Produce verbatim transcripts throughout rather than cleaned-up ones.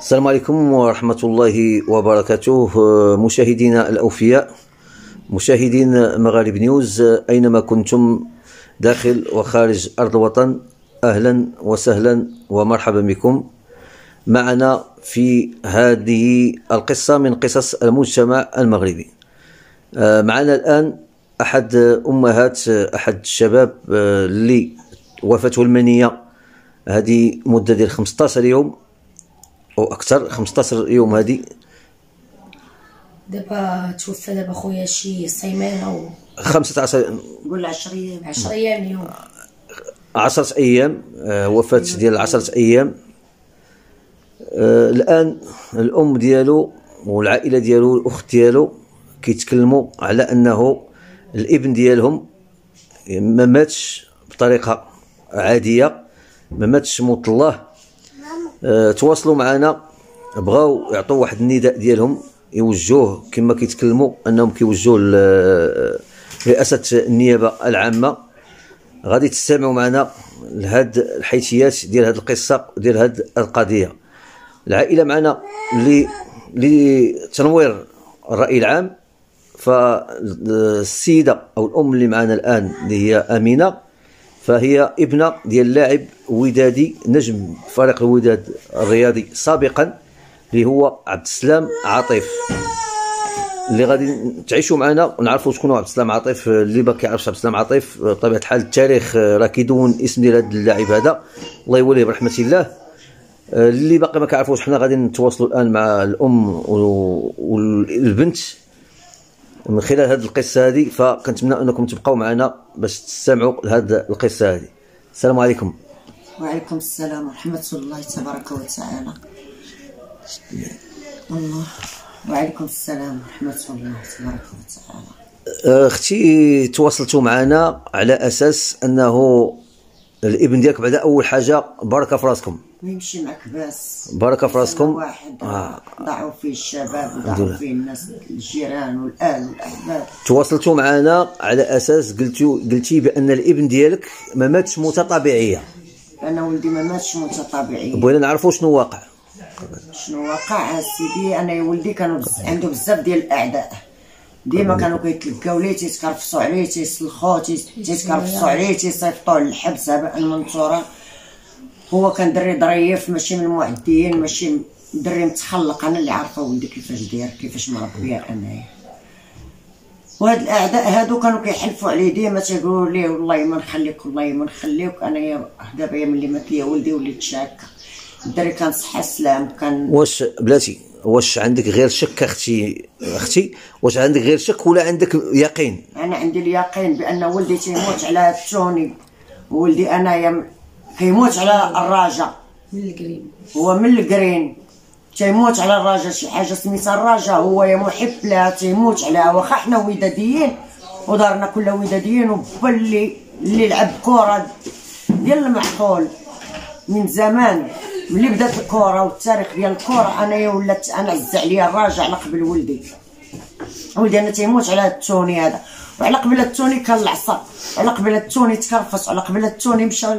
السلام عليكم ورحمة الله وبركاته. مشاهدينا الأوفياء، مشاهدين مغارب نيوز أينما كنتم داخل وخارج أرض الوطن، أهلا وسهلا ومرحبا بكم معنا في هذه القصة من قصص المجتمع المغربي. معنا الآن أحد أمهات أحد الشباب اللي وفاته المنية هذه مدة ديال خمسطاش يوم او اكثر. خمسطاش يوم هذه دابا توفى دابا خويا شي سيمانه و خمسة عشر نقول عشرة ايام عشرة ايام اليوم عشرة ايام وفاة ديال عشرة ايام. آه الان الام ديالو والعائله ديالو والاخت ديالو كيتكلموا على انه الابن ديالهم ما ماتش بطريقه عاديه، ما ماتش موت الله. أه تواصلوا معنا، بغاو يعطوا واحد النداء ديالهم يوجهوه كما كيتكلموا انهم كيوجهوا لرئاسه النيابه العامه. غادي تستمعوا معنا لهاد الحيثيات ديال هاد القصه ديال هاد القضيه. العائله معنا لتنوير الراي العام. فالسيده او الام اللي معنا الان اللي هي امينه، فهي ابنه ديال لاعب ودادي نجم فريق الوداد الرياضي سابقا اللي هو عبد السلام عاطف، اللي غادي تعيشوا معنا ونعرفوا شكون هو عبد السلام عاطف. اللي ما كيعرفش عبد السلام عاطف بطبيعه الحال التاريخ راه كيدون الاسم ديال هذا اللاعب هذا، الله يوليه برحمه الله. اللي باقي ما كيعرفوش، حنا غادي نتواصلوا الان مع الام والبنت من خلال هذه القصه هذه. فكنتمنى انكم تبقاو معنا باش تستمعوا لهذه القصه هذه. السلام عليكم. وعليكم السلام ورحمه الله تبارك وتعالى. الله وعليكم السلام ورحمه الله تبارك وتعالى. اختي تواصلتوا معنا على اساس انه الابن ديالك بعدا اول حاجه بارك في راسكم. ويمشي معك باس بارك في راسكم. واحد آه. ضاعوا فيه الشباب وضاعوا فيه الناس الجيران والاهل والاحباب. تواصلتوا معنا على اساس قلتوا قلتي بان الابن ديالك ما ماتش موته طبيعيه. انا ولدي ما ماتش موته طبيعيه. بغينا نعرفوا شنو واقع. شنو واقع سيدي؟ انا ولدي كانوا عنده بزاف ديال الاعداء، ديما كانوا كيتلقاو ليه، تيتكرفصوا عليه، تيسلخوه، تيتكرفصوا عليه، تيصيفطوه للحبس هباء منثورا. هو كان دري ظريف، ماشي من المعديين، ماشي دري متخلق. انا اللي عارفه ولدي كيفاش داير، كيفاش مربيه انايا. وهاد الاعداء هادو كانوا كيحلفوا عليه ديما، تيقولوا ليه والله ما نخليك، والله ما نخليك. انايا دابا ملي مات ليا ولدي وليت شاكه. الدري كان صحه سلام. كان واش بلاتي واش عندك غير شك اختي اختي واش عندك غير شك ولا عندك يقين؟ انا عندي اليقين بان ولدي تيموت على التوني. ولدي انايا كيموت على الراجا من القرين، هو من القرين تيموت على الراجا. شي حاجه سميتها الراجا، هو يا محب لها تيموت عليها. واخا حنا وداديين ودارنا كلها وداديين، وبا اللي اللي لعب كره ديال المحفول من زمان، ملي بدات الكره والتاريخ ديال الكره انايا ولات انا عز عليا الراجع على قبل ولدي. ولدي انا تيموت على التوني هذا، وعلى قبل التوني كان العصا، على قبل التوني تكرفص، على قبل التوني مشى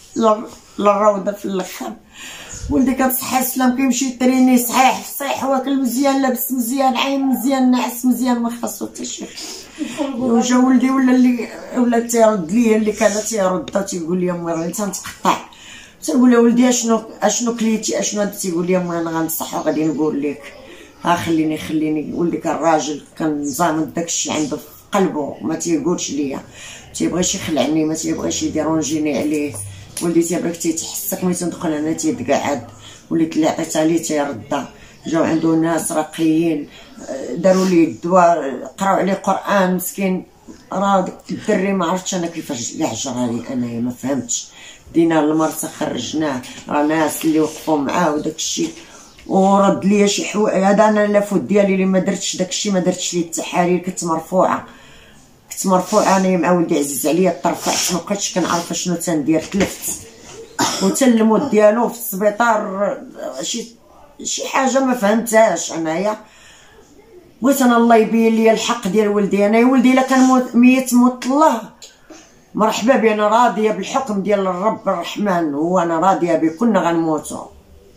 للروضه في الاخر. ولدي كان صحه سلام، كيمشي يتريني صحيح صحيح، واكل مزيان، لابس مزيان، عايم مزيان، ناعس مزيان، ما خاصو حتى شي. وجا ولدي ولا اللي ولا تيرد ليا، اللي كان تيرد تيقول لي امي راني تنتقطع. تنقول له ولدي اشنو اشنو كليتي اشنو هذا؟ تيقول لي امي انا غنصح وغادي نقول لك. ها خليني خليني. ولدي كان راجل، كان زامد داكشي عنده في قلبه، ما تيقولش ليا، تيبغيش يخلعني، ما تيبغيش يديرونجيني عليه. ولدي تيبغيك تيتحسك ملي تندخل انا تيتقعد. وليت اللي عطيتها ليه تيردها. جاو عنده ناس راقيين داروا ليه الدواء، قراو عليه قران مسكين. راه داك الدري ما عرفتش انا كيفاش يعجرها لي انايا، ما فهمتش. دينا المرسى خرجناه، راه ناس اللي وقفوا معاه وداك الشيء، ورد ليا شي حوايج. هذا انا اللافوت ديالي اللي ما درتش داك الشيء، ما درتش ليه التحاليل. كنت مرفوعه كنت مرفوعه انايا مع ولدي، عزيز عليا ترفعت، ما بقيتش كنعرف شنو تندير. تلفت وتا الموت ديالو في السبيطار شي شي حاجه ما فهمتهاش انايا. بغيت انا الله يبين لي الحق ديال ولدي. انا ولدي الا كان ميت موت الله مرحبا بي، انا راضيه بالحكم ديال الرب الرحمن، هو انا راضيه به. كنا غنموتوا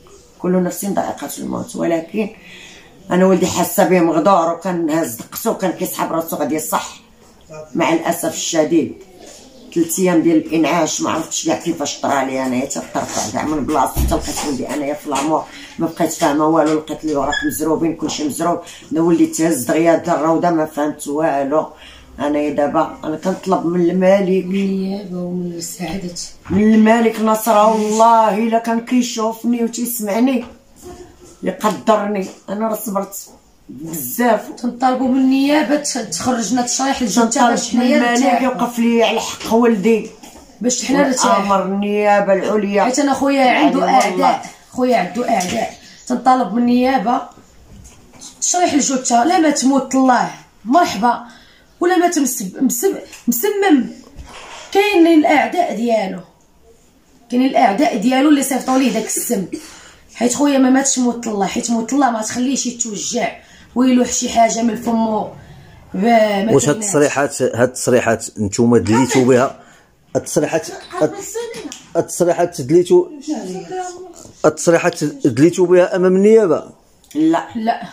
كل نفس ذائقه الموت، ولكن انا ولدي حاسه به مغدور وكان هاز دقسو وكان كيسحب راسو غادي يصح. مع الاسف الشديد ثلاث ايام ديال الانعاش ما عرفتش كاع كيفاش طرا لي انايا، تطرفع كاع من بلاصتي حتى لقيت ولدي انايا في العمر ما بقيت فاهمه والو، لقيت لي وراك مزروبين كلشي مزروب، انا وليت تهز دغيا ديال الروضه ما فهمت والو. انايا دابا انا كنطلب من الملك، من النيابه ومن السعادة، من الملك نصره والله الا كان كيشوفني وتيسمعني يقدرني. انا راه صبرت بزاف، تنطالبوا من النيابه تخرجنا تصريح الجثه باش حنايا الملك يوقف لي على حق ولدي باش حنا نرتاح. امر النيابه العليا حيت انا خويا عنده اعداء، خويا عنده اعداء، تنطالب من النيابه تصريح الجثه، لا ما تموت الله مرحبا، ولا ما تمسب مسمم. كاينين الاعداء ديالو، كاينين الاعداء ديالو اللي صيفطوا ليه داك السم. حيت خويا ما ماتش موت الله، حيت موت الله ما تخليش يتوجع ويلوح شي حاجه من فمو. واش هاد التصريحات هاد التصريحات نتوما دليتو بها؟ التصريحات التصريحات دليتو التصريحات دليتو بها امام النيابه؟ لا لا.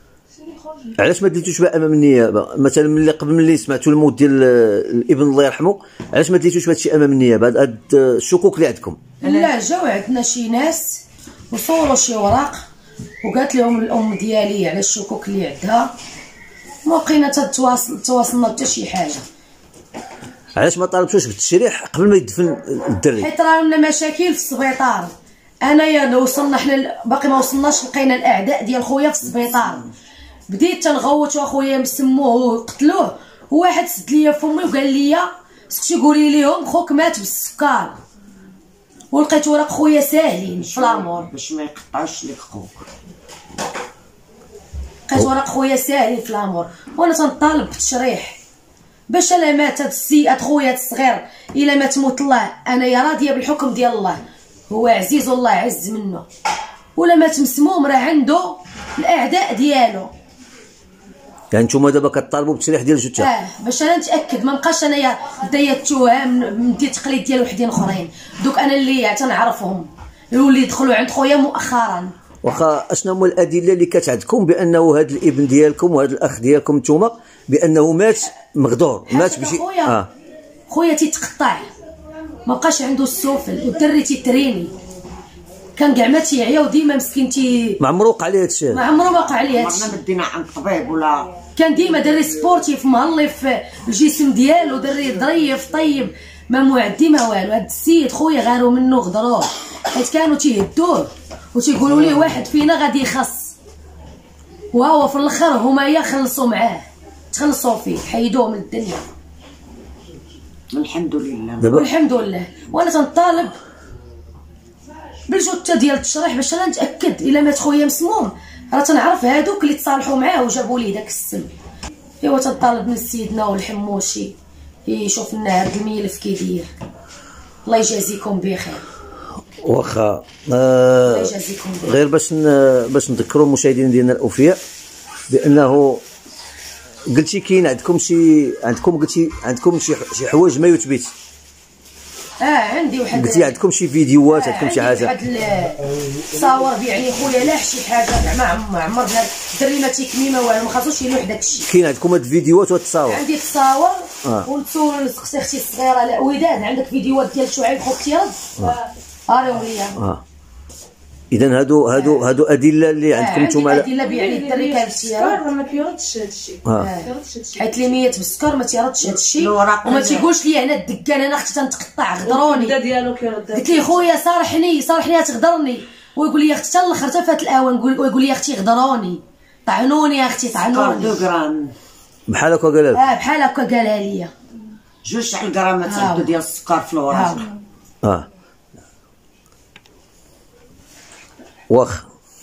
علاش ما دليتوش بها امام النيابه؟ مثلا ملي قبل ملي سمعتوا الموت ديال الابن الله يرحمه، علاش ما دليتوش بهذا الشيء امام النيابه؟ هاد الشكوك اللي عندكم. لا جاو عندنا شي ناس وصوروا شي وراق وقالت لهم الام ديالي على الشكوك اللي عندها، ما بقينا تتواصل تواصلنا حتى شي حاجه. علاش ما طالبتوش بالتشريح قبل ما يدفن الدري؟ حيت راه لنا مشاكل في السبيطار. انايا وصلنا حنا باقي ما وصلناش، لقينا الاعداء ديال خويا في السبيطار. بديت تنغوت واخويا مسموه وقتلوه، وواحد سد ليا فمي وقال لي سكتي قولي ليهم خوك مات بالسكر، ولقيت ورق خويا ساهلين في لامور باش ما يقطعوش لك خوك. لقيت ورق خويا ساهلين في لامور، وانا تنطالب بالتشريح باش الا مات هاد السي هاد خويا الصغير الا ما تموت الله انايا راضيه بالحكم ديال الله، هو عزيز والله عز منه. ولا مات مسموم راه عنده الاعداء ديالو. يعني نتوما دابا كطالبوا بالتشريح ديال الجثه؟ اه باش انا نتاكد ما نبقاش انايا دايا التهم من ديال التقليد ديال وحدين اخرين، دوك انا اللي تنعرفهم اللي دخلوا عند خويا مؤخرا. واخا اشنو هما الادله اللي كانت عندكم بانه هذا الابن ديالكم وهذا الاخ ديالكم نتوما بانه مات مغدور، مات بشي خويا اه خويا تيتقطع ما بقاش عنده السفل، والدري تيتريني كان كاع ما تيعيا وديما مسكين تي ما عمرو وقع عليه هذا الشيء؟ ما عمرو وقع عليه هذا عمرنا الشيء. مدينا عند طبيب ولا كان ديما دري سبورتيف مهلي في الجسم ديالو، دري ظريف طيب ما معدي ما والو. هاد السيد خويا غاروا منه غدروه، حيت كانوا تيهدوه وتيقولوا ليه واحد فينا غادي يخص، وهو في الاخر هما يا خلصوا معاه، تخلصوا فيه حيدوه من الدنيا. الحمد لله دابا والحمد لله. وانا تنطالب بالجثه ديال التشريح باش انا نتاكد الا مات خويا مسموم، راه تنعرف هادوك اللي تصالحوا معاه وجابوا ليه داك السم. ايوا تنطالب من سيدنا والحموشي يشوف لنا هاد الملف كيدير. الله يجازيكم بخير. واخا آه الله يجازيكم بخير. غير باش باش نذكروا المشاهدين ديالنا الاوفياء بانه قلتي كاين عندكم شي عندكم قلتي عندكم شي شي حوايج ما يثبت. اه عندي واحد قلتي عندكم شي فيديوهات، آه عندكم شي عندي حاجه؟ واحد الصور يعني خويا لاح شي حاجه كاع ما عمرنا الدري ما تيكمي ما والو، ما خاصوش يلوح داكشي. كاين عندكم هاد الفيديوهات وهاد التصاور؟ عندي التصاور آه. ونتصور نسقسي اختي الصغيره. لا وداد عندك فيديوهات ديال شعيب خوك تيرد؟ اريهم ليا. اه اذا هادو هادو هادو ادله اللي عندكم نتوما على ادله يعني الدري كان السكر ما كيردش هادشي. اه حيت لي ميت بالسكر ما تيردش هادشي، الوراق وما تيقولش لي هنا الدكان انا اختي تنتقطع غدروني. الكبده ديالو كيرد. قلت لي خويا صارحني صارحني تغدرني، ويقول لي اختي حتى الاخر حتى فات الاوان ويقول لي اختي غدروني طعنوني يا اختي طعنوني. دو غرام بحال هكا قال لك؟ اه بحال هكا قالها لي. جوج تاع الغرامات عندو ديال السكر في الوراق. اه واخ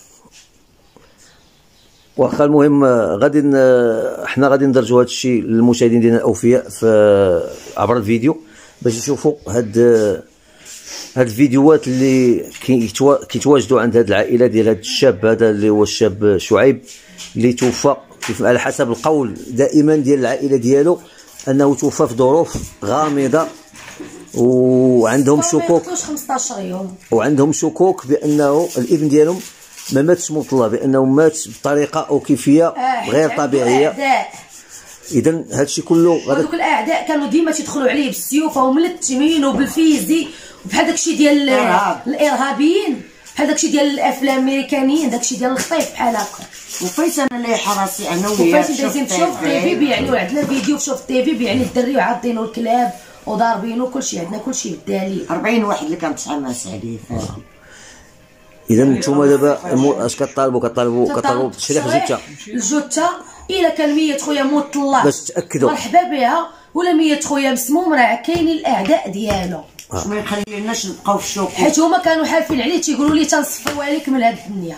واخا المهم غادي حنا غادي ندرجوا هذا الشيء للمشاهدين ديالنا الاوفياء في عبر الفيديو باش يشوفوا هاد هاد الفيديوهات اللي كيتواجدوا عند هاد العائله ديال هاد الشاب هذا اللي هو الشاب شعيب اللي توفى على حسب القول دائما ديال العائله ديالو انه توفى في ظروف غامضه، وعندهم شكوك خمسطاش يوم وعندهم شكوك بانه الابن ديالهم ما ماتش مطلع بانه مات بطريقه او كيفيه آه غير طبيعيه. اذا هادشي كله هذوك الاعداء كانوا ديما تيدخلوا عليه بالسيوف وملتمين وبالفيزي وبحال داكشي ديال الارهابيين، بحال داكشي ديال الافلام الامريكانيين، داكشي ديال الخطيف بحال هكا. وفايت انا اللي حراسي انا وياه وفايت دايزين تشوف تيفي بيعني عندنا فيديو في شوف تيفي بيعني الدري وعاطينو الكلاب وضاربينو كلشي، عندنا كلشي بالدليل. أربعين واحد اللي كنتحمس عليه فهادي. اذا نتوما دابا اش كطالبوا كطالبوا كطالبوا بتشريح جوته الجوته الا كان ميت خويا موت الله باش تاكدوا مرحبا بها، ولا ميت خويا مسموم راه كاينين الاعداء ديالو باش ما يخليناش نبقاو في الشوك، حيت هما كانوا حالفين عليه تيقولوا لي تنصفيو عليك من هاد الدنيا.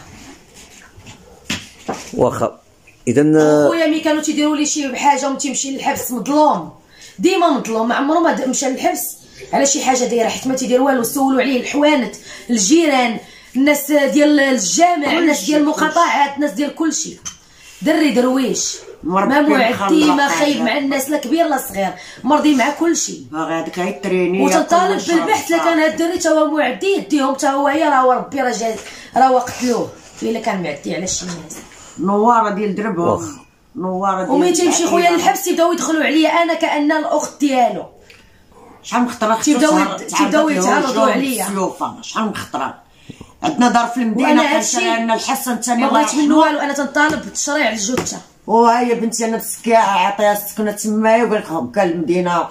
واخا اذا خويا ملي كانوا تيديروا لي شي حاجه وتيمشي للحبس مظلوم، ديما مظلوم، ما عمره ما مشى للحبس على شي حاجه دايره، حيت ما تيدير والو. سولوا عليه الحوانت، الجيران، الناس ديال الجامع، الناس ديال المقاطعات، الناس ديال كلشي. دري درويش ما معدي ما خايب مع الناس لا كبير لا صغير، مرضي مع كلشي. باغي هذاك غيتريني وتنطالب بالبحث. لا كان هاد الدري تا هو معدي يديهم تا هو هي راه ربي راه جا راه قتلوه الا كان معدي على شي ناس. نواره ديال دربهم، نواره ديال ومين تيمشي خويا للحبس تيبداو يدخلوا عليا انا كأن الاخت ديالو. شحال من خطره تيبداو تيبداو يتعرضوا عليا. شحال من خطره عندنا دار في المدينه كنشري لنا الحسن الثاني ما بغيت منه والو. انا تنطالب بالتشريع للجثه. وها هي بنتي انا بالسكاعه عطيها السكنه تمايا وقال لك هكا المدينه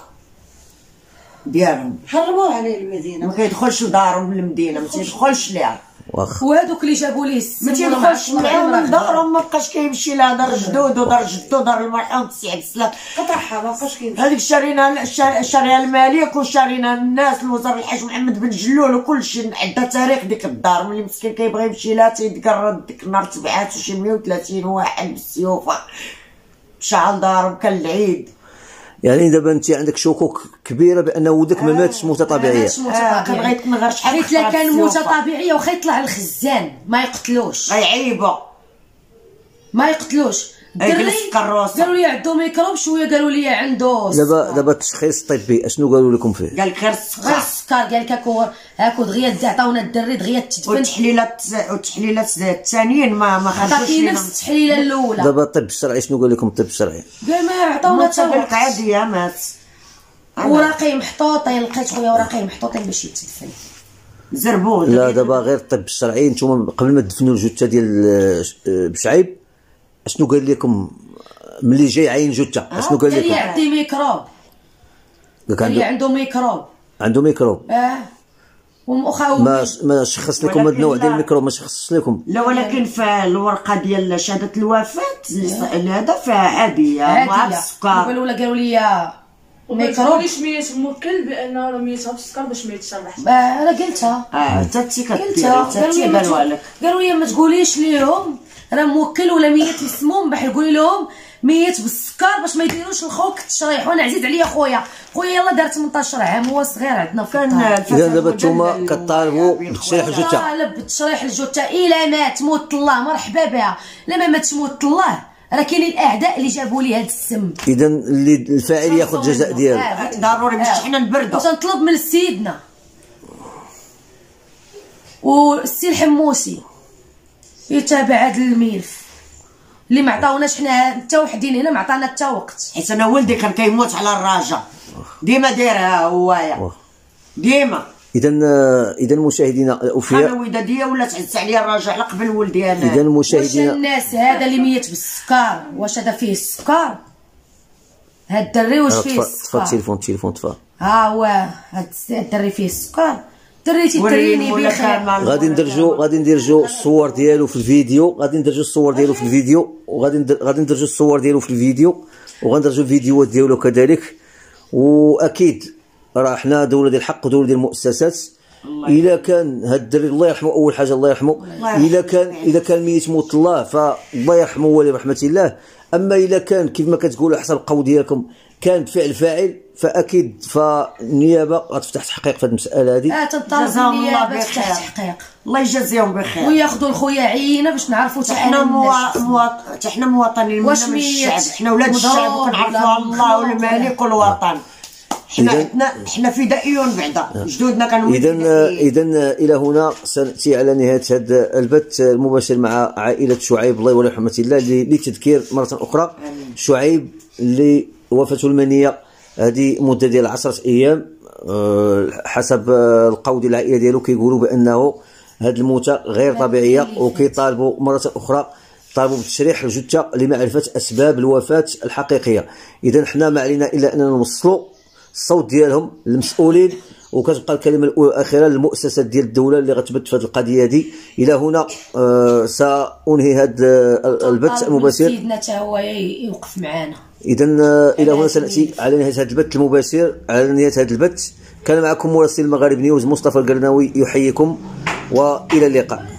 ديالهم حرموه عليه المدينه، ما كيدخلش لدارهم من المدينه، ما تيدخلش ليها. واخا وهذوك اللي جابوا ليه ما تيدخلش معاهم لدارهم، ما بقاش كيمشي لها دار جدود ودار جدو ودار المرحوم سي عبد السلام قطعها ما بقاش كيمشي. هذيك شارينا شاريها الملك وشارينا الناس الوزير الحاج محمد بن جلول وكلشي عندها تاريخ ديك الدار. ملي مسكين كيبغي يمشي لها تيتقرد ديك النهار تبعات شي مية وثلاثين واحد بالسيوفه مشى لدارهم كان العيد. يعني دابا انت عندك شكوك كبيره بان ولدك ما ماتش موته طبيعيه. آه بغيت نغير شحال حيت لا كان موته طبيعيه واخا يطلع الخزان ما يقتلوش، غيعيبو ما يقتلوش. الدري قالوا لي عنده ميكروب شويه، قالوا لي عنده دابا دابا التشخيص الطبي اشنو قالوا لكم فيه؟ قال لك غير السكر، غير السكر. قال لك هاكو هاكو دغيا عطاونا الدري دغيا تدفن. والتحليلات والتحليلات الثانيين ما ما خرجوش عطاتي نفس التحليله الاولى. دابا الطب الشرعي شنو قال لكم الطب الشرعي؟ قال ما عطاونا حتى واحد عاديه مات. وراقي محطوطين، لقيت خويا وراقي محطوطين باش يتدفن. زربوه لا دابا غير الطب الشرعي. نتوما قبل ما تدفنوا الجثه ديال بشعيب اشنو قال لكم ملي جاي عين جثه؟ اشنو قال لكم؟ قال لي عندي ميكروب، قال لي عنده ميكروب. عنده ميكروب اه ومؤخا ما ما شخص لكم هذا النوع ديال الميكروب؟ ما شخصش لكم؟ لا ولكن في الورقه ديال شهاده الوفاه هذا فيها عاديه مع السكر. قالوا لا قالوا لي ميكروب. ماشي ميت موكل بانه راه ميتها بالسكر باش ما يتشرحش. انا قلتها اه حتى انت كديري حتى قالوا لك قالوا لي ما تقوليش ليهم راه موكل ولا ميت مسموم، بحال قولي لهم ميت بالسكر باش ما يديروش لخوك التشريح. وانا عزيز عليا خويا، خويا يلاه دار ثمنطاش عام هو صغير عندنا في الدار. اذا دابا نتوما كطالبوا بتشريح الجثه؟ طالب بتشريح الجثه. الا مات موت الله مرحبا بها، لا ما ماتش موت الله راه كاينين الاعداء اللي جابوا لي هذا السم. اذا اللي الفاعل ياخذ الجزاء ديالو ضروري باش حنا نبردوا. وتنطلب من سيدنا والسي الحموسي يتابع هذا الملف اللي ما عطاوناش حنا حتى وحدين هنا، ما عطانا حتى وقت. حيت انا ولدي كان كيموت على الراجا ديما دايرها هوايا ديما. اذا اذا مشاهدينا الاوفياء انا وداديه ولات عزت عليا الراجع على قبل ولدي انا. اذا مشاهدينا واش الناس هذا اللي ميت بالسكر واش هذا فيه السكر؟ هاد الدري واش فيه السكر؟ طفى التليفون التليفون طفى. ها هو هاد الدري فيه السكر. دري تيتريني بخير. غادي ندرجو غادي نديرجو الصور ديالو في الفيديو، غادي ندرجو الصور ديالو في الفيديو، وغادي غادي ندرجو الصور ديالو في الفيديو، وغندرجو الفيديوهات ديالو كذلك. واكيد راه حنا دوله ديال الحق ودوله ديال المؤسسات. الا كان هاد الدري الله يرحمه، اول حاجه الله يرحمه، الا كان الا كان ميت موت الله فالله يرحمه ولرحمه الله. اما الا كان كيف ما كتقولوا حسب القول ديالكم كان بفعل فاعل، فاكيد فالنيابه غتفتح تحقيق في هذه المساله هذه. اه تنطلب النيابه تفتح تحقيق، الله يجازيهم بخير، وياخذوا الخويا عينه باش نعرفوا حتى حنا مواطن حنا مواطنين من الشعب، حنا ولاد الشعب وكنعرفوا الله والملك والوطن. حنا عندنا حنا فدائيون بعدا جدودنا كانوا اذا اذا الى هنا سناتي على نهايه هذا البث المباشر مع عائله شعيب الله يولي رحمه الله لتذكير مره اخرى شعيب اللي وفاته المنيه هذه مده ديال عشرة ايام حسب القول ديال العائله ديالو كيقولوا بانه هذه الموتة غير طبيعيه وكيطالبوا مره اخرى طالبوا بتشريح الجثه لمعرفه اسباب الوفاه الحقيقيه. اذا حنا ما علينا الا اننا نوصلوا الصوت ديالهم للمسؤولين وكتبقى الكلمه الاولى والاخيره للمؤسسات ديال الدوله اللي غتبت في هذه القضيه هذه. الى هنا آه سانهي هذا البث المباشر. سيدنا حتى هو يوقف معنا. اذا الى هنا سناتي على نهايه هذا البث المباشر. على نهايه هذا البث كان معكم مراسل المغارب نيوز مصطفى القرناوي يحييكم والى اللقاء.